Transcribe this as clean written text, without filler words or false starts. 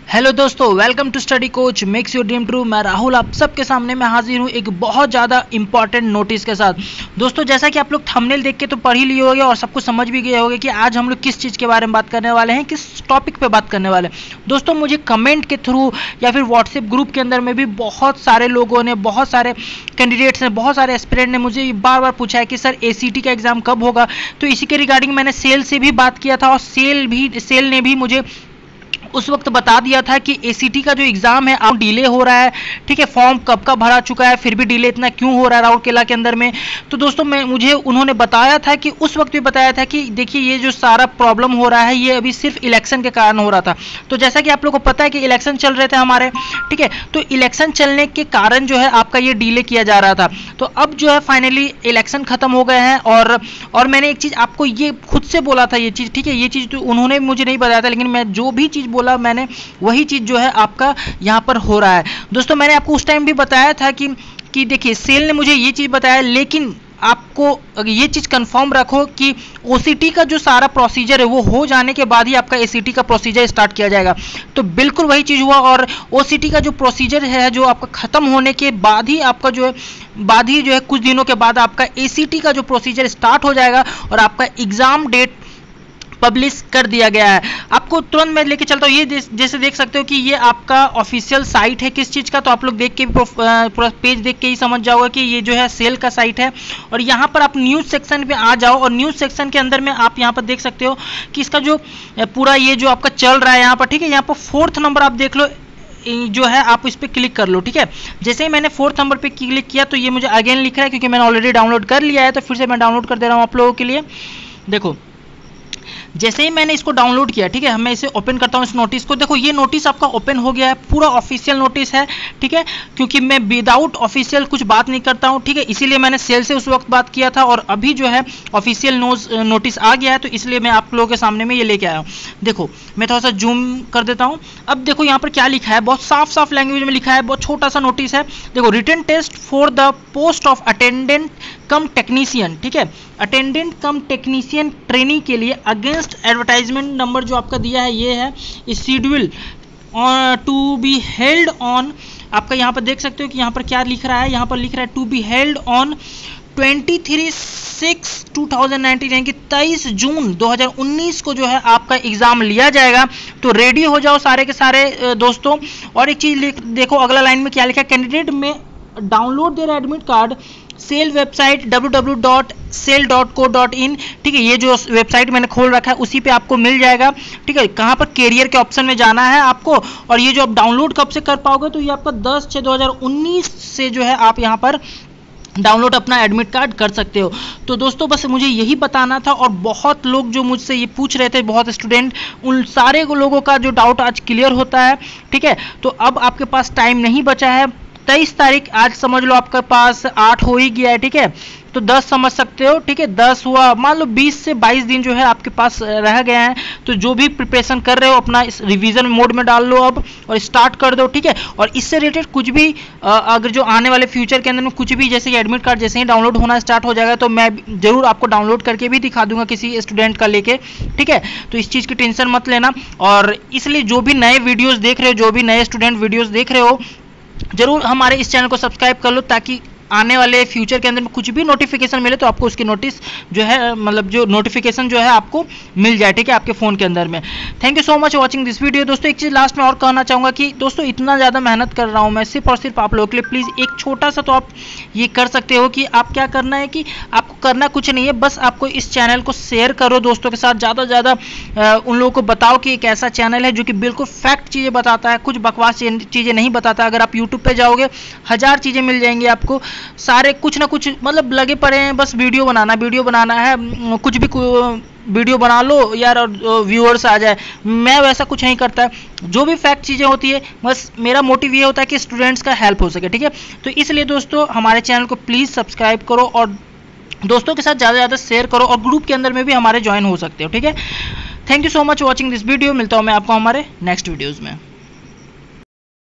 Hello दोस्तों, welcome to study coach makes your dream true. मैं राहुल आप सबके सामने में हाजिर हूँ एक बहुत ज़्यादा इंपॉर्टेंट नोटिस के साथ। दोस्तों, जैसा कि आप लोग थंबनेल देख के तो पढ़ ही लिए होंगे और सबको समझ भी गए होंगे कि आज हम लोग किस चीज़ के बारे में बात करने वाले हैं, किस टॉपिक पे बात करने वाले हैं। दोस्तों, मुझे कमेंट के थ्रू या फिर व्हाट्सएप ग्रुप के अंदर में भी बहुत सारे लोगों ने, बहुत सारे कैंडिडेट्स ने, बहुत सारे एस्पिरेंट ने मुझे बार बार पूछा है कि सर ACT का एग्ज़ाम कब होगा। तो इसी के रिगार्डिंग मैंने सेल से भी बात किया था और सेल ने भी मुझे उस वक्त बता दिया था कि ACT का जो एग्ज़ाम है अब डिले हो रहा है। ठीक है, फॉर्म कब का भरा चुका है, फिर भी डिले इतना क्यों हो रहा है राउरकेला के अंदर में। तो दोस्तों, मुझे उन्होंने बताया था कि उस वक्त भी बताया था कि देखिए ये जो सारा प्रॉब्लम हो रहा है ये अभी सिर्फ इलेक्शन के कारण हो रहा था। तो जैसा कि आप लोगों को पता है कि इलेक्शन चल रहे थे हमारे, ठीक है, तो इलेक्शन चलने के कारण जो है आपका ये डिले किया जा रहा था। तो अब जो है फाइनली इलेक्शन खत्म हो गए हैं और मैंने एक चीज़ आपको ये खुद से बोला था, ये चीज़, ठीक है, ये चीज़ तो उन्होंने मुझे नहीं बताया था, लेकिन मैं जो भी चीज़ बोला मैंने वही चीज जो है आपका यहाँ पर हो रहा है। दोस्तों, मैंने आपको उस टाइम भी बताया था कि देखिए सेल ने मुझे ये चीज बताया, लेकिन आपको ये चीज कंफर्म रखो कि OCT का जो सारा प्रोसीजर है वो हो जाने के बाद ही आपका ACT का प्रोसीजर स्टार्ट किया जाएगा। तो बिल्कुल वही चीज हुआ और OCT का जो प्रोसीजर है जो आपका खत्म होने के बाद ही आपका जो है कुछ दिनों के बाद आपका ACT का जो प्रोसीजर स्टार्ट हो जाएगा और आपका एग्जाम डेट पब्लिश कर दिया गया है। आपको तुरंत मैं लेके चलता हूँ, ये जैसे देख सकते हो कि ये आपका ऑफिशियल साइट है किस चीज़ का। तो आप लोग देख के पूरा पेज देख के ही समझ जाओगे कि ये जो है सेल का साइट है। और यहाँ पर आप न्यूज़ सेक्शन पे आ जाओ और न्यूज़ सेक्शन के अंदर में आप यहाँ पर देख सकते हो कि इसका जो पूरा ये जो आपका चल रहा है यहाँ पर, ठीक है, यहाँ पर 4th नंबर आप देख लो जो है, आप इस पर क्लिक कर लो। ठीक है, जैसे ही मैंने 4th नंबर पे क्लिक किया तो ये मुझे अगेन लिख रहा है क्योंकि मैंने ऑलरेडी डाउनलोड कर लिया है। तो फिर से मैं डाउनलोड कर दे रहा हूँ आप लोगों के लिए। देखो, जैसे ही मैंने इसको डाउनलोड किया, ठीक है, मैं इसे ओपन करता हूँ इस नोटिस को। देखो, ये नोटिस आपका ओपन हो गया है, पूरा ऑफिशियल नोटिस है। ठीक है, क्योंकि मैं विदाउट ऑफिशियल कुछ बात नहीं करता हूँ, ठीक है, इसीलिए मैंने सेल से उस वक्त बात किया था और अभी जो है ऑफिशियल नोटिस आ गया है, तो इसलिए मैं आप लोगों के सामने में ये लेके आया हूँ। देखो, मैं थोड़ा सा जूम कर देता हूँ। अब देखो यहाँ पर क्या लिखा है, बहुत साफ साफ लैंग्वेज में लिखा है, बहुत छोटा सा नोटिस है। देखो, written test for the post of attendant cum technician, ठीक है, अटेंडेंट कम टेक्नीशियन ट्रेनिंग के लिए अगेंस्ट एडवर्टाइजमेंट नंबर जो आपका दिया है ये है schedule to be held on, आपका यहाँ पर देख सकते हो कि यहाँ पर क्या लिख रहा है, यहाँ पर लिख रहा है टू बी हेल्ड ऑन 23/6/2019, यानी कि 23 जून 2019 को जो है आपका एग्जाम लिया जाएगा। तो रेडी हो जाओ सारे के सारे दोस्तों। और एक चीज देखो, अगला लाइन में क्या लिखा है, candidate may download their admit card SAIL website www.sale.co.in, ठीक है, ये जो वेबसाइट मैंने खोल रखा है उसी पे आपको मिल जाएगा। ठीक है, कहाँ पर कैरियर के ऑप्शन में जाना है आपको, और ये जो आप डाउनलोड कब से कर पाओगे तो ये आपका 10/6/2019 से जो है आप यहाँ पर डाउनलोड अपना एडमिट कार्ड कर सकते हो। तो दोस्तों, बस मुझे यही बताना था और बहुत लोग जो मुझसे ये पूछ रहे थे, बहुत स्टूडेंट, उन सारे लोगों का जो डाउट आज क्लियर होता है। ठीक है, तो अब आपके पास टाइम नहीं बचा है। 23 तारीख आज समझ लो आपके पास 8 हो ही गया है, ठीक है, तो 10 समझ सकते हो। ठीक है, 10 हुआ, मान लो 20 से 22 दिन जो है आपके पास रह गए हैं। तो जो भी प्रिपरेशन कर रहे हो अपना इस रिवीजन मोड में डाल लो अब और स्टार्ट कर दो। ठीक है, और इससे रिलेटेड कुछ भी अगर जो आने वाले फ्यूचर के अंदर में कुछ भी, जैसे कि एडमिट कार्ड जैसे ही डाउनलोड होना स्टार्ट हो जाएगा तो मैं जरूर आपको डाउनलोड करके भी दिखा दूंगा किसी स्टूडेंट का लेके। ठीक है, तो इस चीज़ की टेंशन मत लेना। और इसलिए जो भी नए वीडियोज़ देख रहे हो, जो भी नए स्टूडेंट वीडियोज़ देख रहे हो, जरूर हमारे इस चैनल को सब्सक्राइब कर लो ताकि आने वाले फ्यूचर के अंदर में कुछ भी नोटिफिकेशन मिले तो आपको उसकी नोटिस जो है, मतलब जो नोटिफिकेशन जो है आपको मिल जाए। ठीक है, आपके फ़ोन के अंदर में। Thank you so much watching this video. दोस्तों, एक चीज़ लास्ट में और कहना चाहूँगा कि दोस्तों, इतना ज़्यादा मेहनत कर रहा हूँ मैं सिर्फ और सिर्फ आप लोगों के लिए। प्लीज़ एक छोटा सा तो आप ये कर सकते हो कि आप क्या करना है कि आपको करना कुछ नहीं है, बस आपको इस चैनल को शेयर करो दोस्तों के साथ, ज़्यादा से ज़्यादा उन लोगों को बताओ कि एक ऐसा चैनल है जो कि बिल्कुल फैक्ट चीज़ें बताता है, कुछ बकवास चीज़ें नहीं बताता। अगर आप यूट्यूब पर जाओगे 1000 चीज़ें मिल जाएंगी आपको, सारे कुछ ना कुछ मतलब लगे पड़े हैं, बस वीडियो बनाना है, कुछ भी वीडियो बना लो यार और व्यूअर्स आ जाए। मैं वैसा कुछ नहीं करता है, जो भी फैक्ट चीज़ें होती है बस मेरा मोटिव ये होता है कि स्टूडेंट्स का हेल्प हो सके। ठीक है, तो इसलिए दोस्तों हमारे चैनल को प्लीज़ सब्सक्राइब करो और दोस्तों के साथ ज़्यादा से ज़्यादा शेयर करो और ग्रुप के अंदर में भी हमारे ज्वाइन हो सकते हो। ठीक है, thank you so much watching this video. मिलता हूँ मैं आपको हमारे नेक्स्ट वीडियोज़ में।